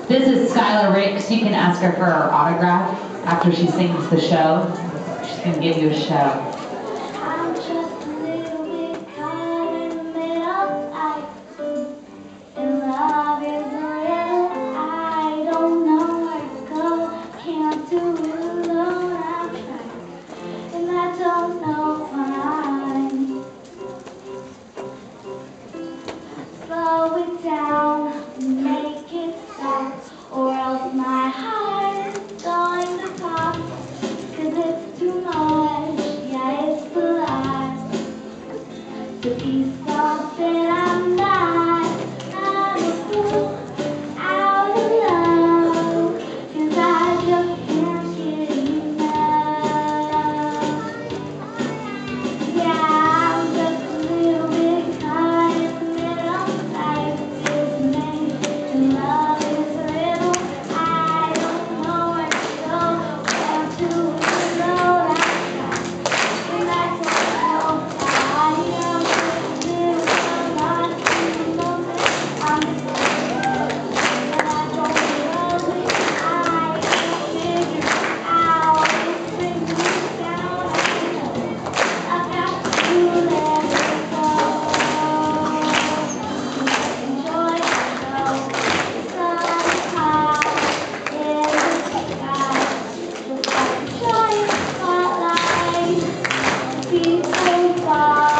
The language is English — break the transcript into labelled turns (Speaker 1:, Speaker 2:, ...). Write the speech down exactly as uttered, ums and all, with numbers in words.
Speaker 1: This is Skylar Ricks. You can ask her for her autograph after she sings the show. She's going to give you a show.
Speaker 2: I'm just a little bit caught in the middle. I, and love is a riddle. I don't know where to go. Can't do it alone. I'm trying, and I don't know fine. Slow it down, make it stop, or else my heart is going to pop. Cause it's too much, yeah, it's a lot to be something I'm not. I'm a fool out of love, cause I just can't get enough. Yeah, I'm just a little bit caught in the middle. Life is made and love is a riddle. I don't know where to go, can't do it alone. I try, and I don't know how I am. Just living lost in the moment. I'm sorry, but I don't know it. I can't figure it out. It's bringing me down. I know I've got to let it go. Enjoy the show. Somehow in the sky, just like a giant spotlight. People fall.